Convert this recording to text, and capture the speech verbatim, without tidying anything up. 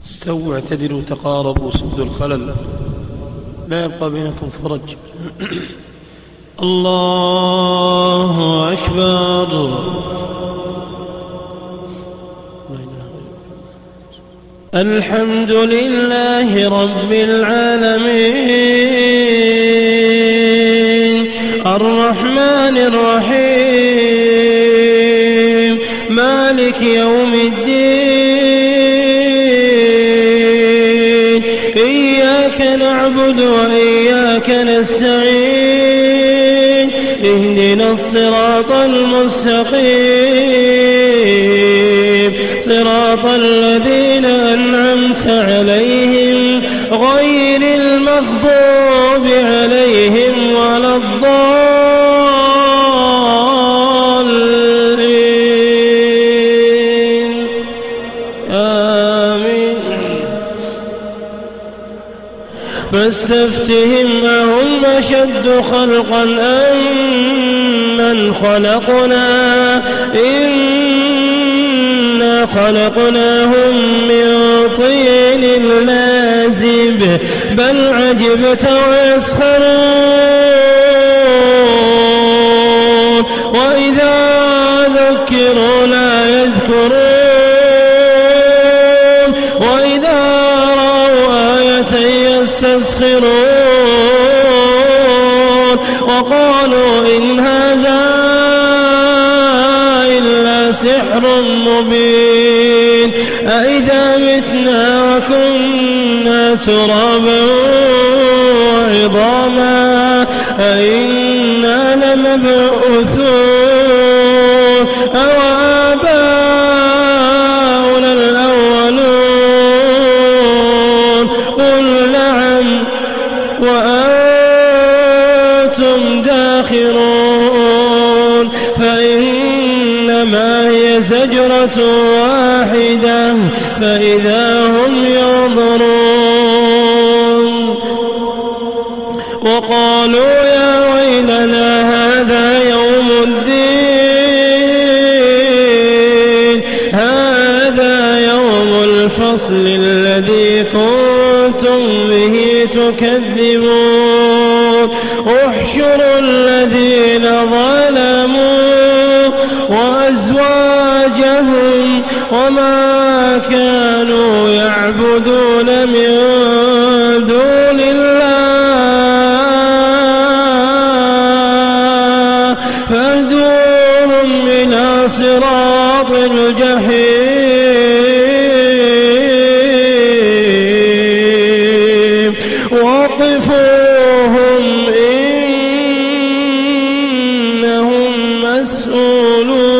استووا اعتدلوا تقاربوا سدوا الخلل لا يبقى بينكم فرج. الله أكبر. الحمد لله رب العالمين الرحمن الرحيم مالك يوم الدين إياك نعبد وإياك نستعين اهدنا الصراط المستقيم صراط الذين أنعمت عليهم غير المغضوب عليهم ولا الضالين آمين. فاستفتهم أهم أشد خلقا أم من خلقنا إنا خلقناهم من طين لازب بل عجبت ويسخرون وإذا ذكروا لا يذكرون وإذا رأوا آية يستسخرون وقالوا إن هذا إلا سحر مبين أإذا متنا وكنا ترابا وعظاما أإنا لمبعوثون أو آباؤنا الأولون قل نعم وأنتم داخرون فإنما هي زجرة واحدة فإذا هم ينظرون. وقالوا يا ويلنا هذا يوم الدين هذا يوم الفصل الذي كنتم به تكذبون احشروا الذين ظلموا وأزواجهم وما كانوا يعبدون من دون الله فاهدوهم إلى صراط الجحيم وقفوهم إنهم مسؤولون.